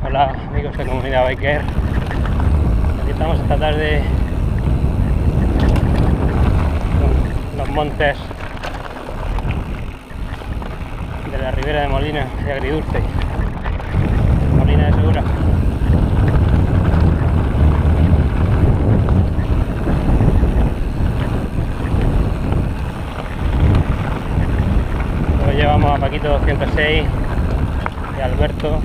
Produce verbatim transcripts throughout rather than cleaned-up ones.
Hola amigos de Comunidad Biker, aquí estamos esta tarde en los montes de la Ribera de Molina de Agridulce, Molina de Segura. Hoy llevamos a Paquito doscientos seis y a Alberto,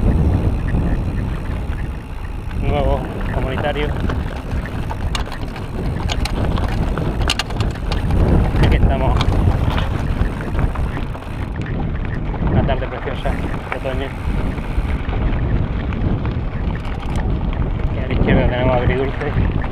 nuevo comunitario. Aquí estamos, una tarde preciosa de otoño, y a la izquierda tenemos Agridulce.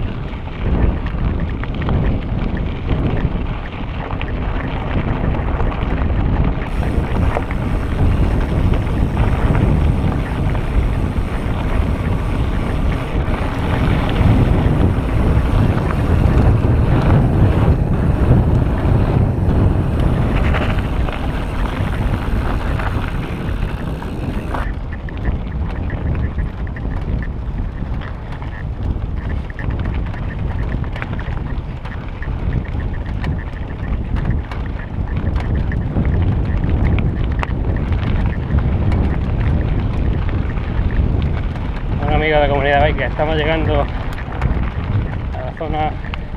Amigos de Comunidad Biker, estamos llegando a la zona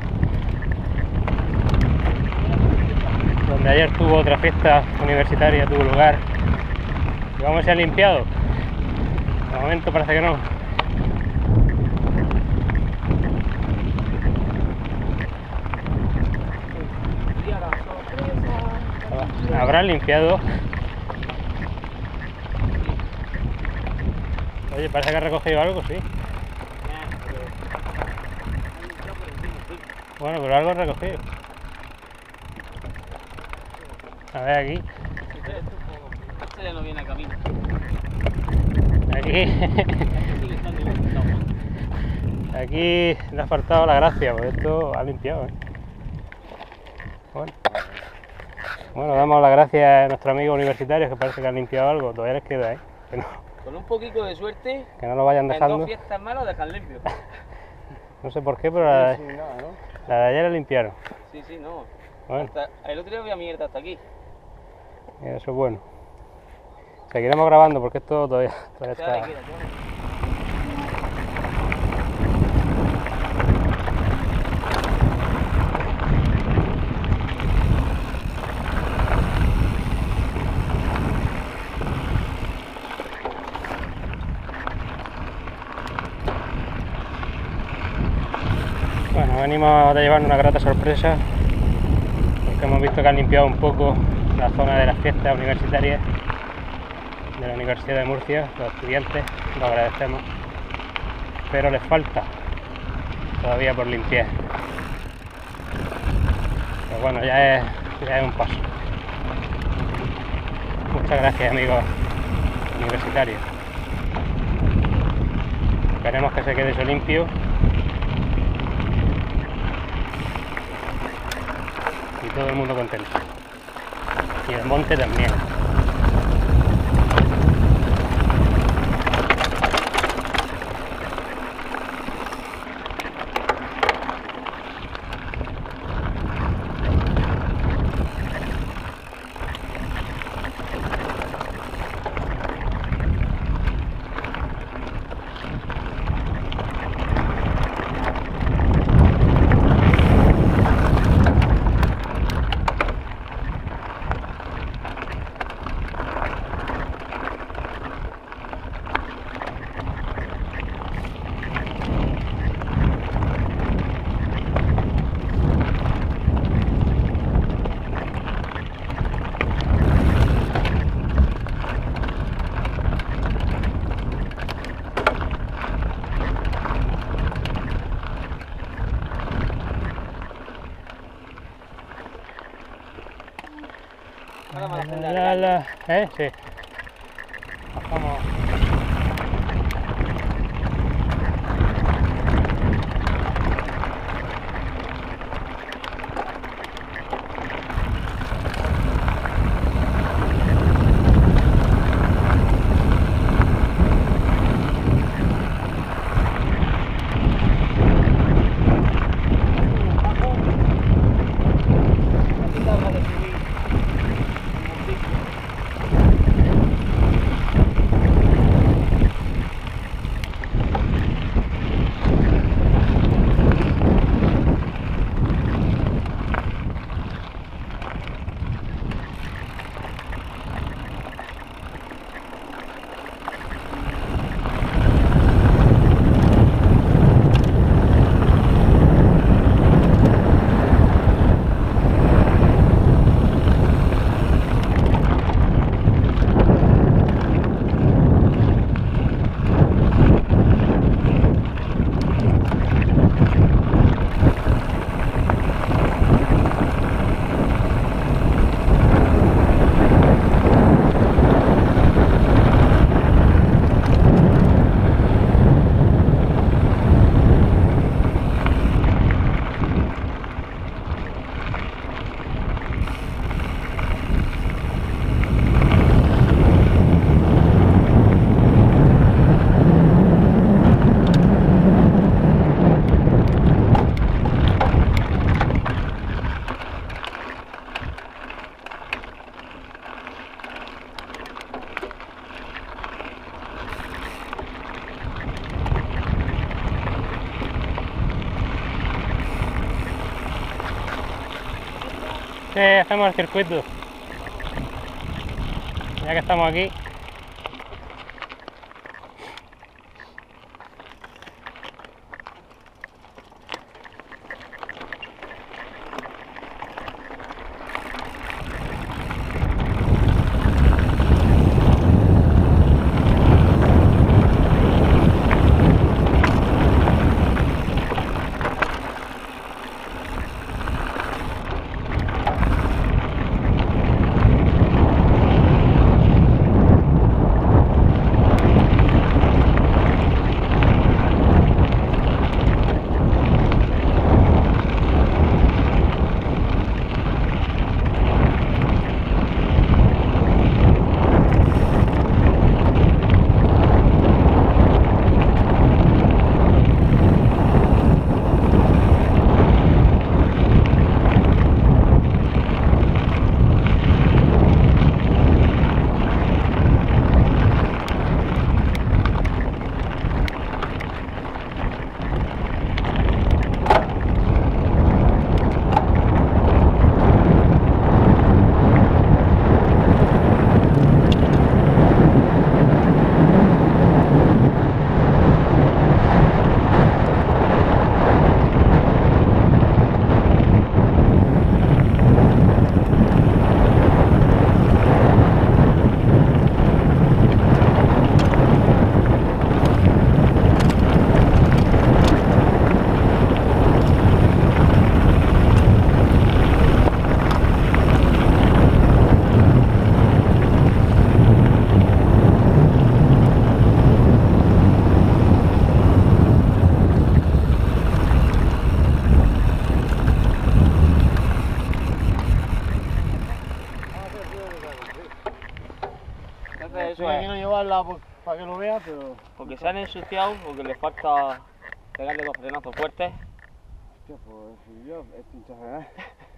donde ayer tuvo otra fiesta universitaria, tuvo lugar, y vamos a ser limpiados. De momento parece que no. ¿Habrán limpiado? Oye, parece que ha recogido algo, sí. Bueno, pero algo ha recogido. A ver aquí. Este ya no viene a camino. Aquí. Aquí le ha faltado la gracia, porque esto ha limpiado, ¿eh? Bueno. Bueno, damos las gracias a nuestros amigos universitarios que parece que han limpiado algo. Todavía les queda, ¿eh? Que no. Con un poquito de suerte, Que no lo vayan dejando. en dos fiestas más lo dejan limpio. No sé por qué, pero la, Sí, nada, ¿no? la de ayer la limpiaron. Sí, sí, no. Bueno, Hasta, el otro día había mierda hasta aquí. eso es bueno. Seguiremos grabando porque esto todavía, todavía O sea, está... aquí, aquí. Bueno, venimos de llevarnos una grata sorpresa porque hemos visto que han limpiado un poco la zona de las fiestas universitarias de la Universidad de Murcia, los estudiantes, lo agradecemos, pero les falta todavía por limpiar. Pero bueno, ya es, ya es un paso. Muchas gracias, amigos universitarios. Esperemos que se quede eso limpio y todo el mundo contento, y el monte también. Ahora me la La, la, la, ¿eh? Sí. Bajamos. Sí, hacemos el circuito. Ya que estamos aquí. Eso es. Quiero llevarla para que lo vea, pero... Porque se han ensuciado, porque le falta pegarle dos frenazos fuertes. Hostia, pues si yo es pincha frenar.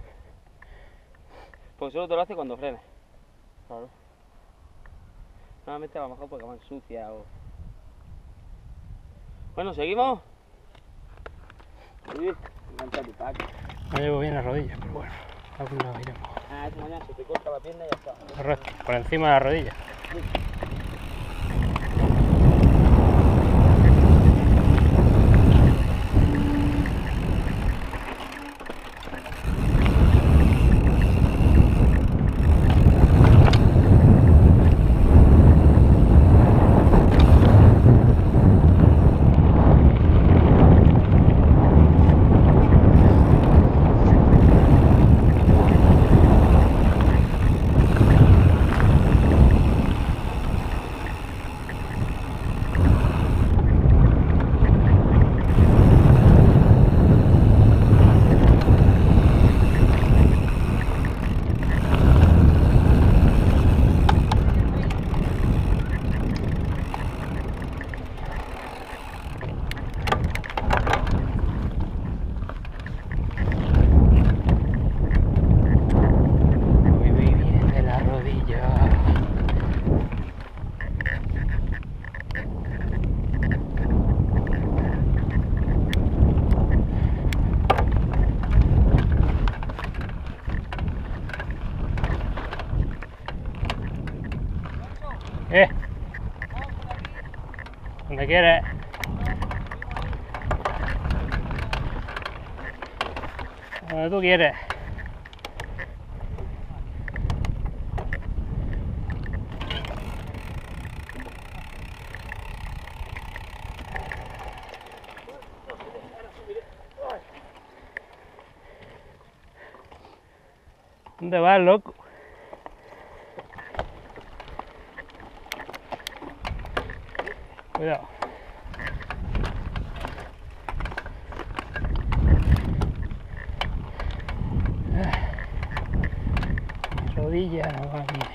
Pues solo te lo hace cuando frenes. Claro. Normalmente a lo mejor porque va ensucia o... Bueno, ¿seguimos? Sí, engancha tu taco. No llevo bien las rodillas, pero bueno, a algún lado iremos. Ah, esa mañana se te corta la pierna y ya está. Correcto, por encima de las rodillas. Eh, donde quieres. Donde tú quieres. ¿Dónde vas, loco? Cuidado. Mi rodilla no va bien.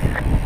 Gracias.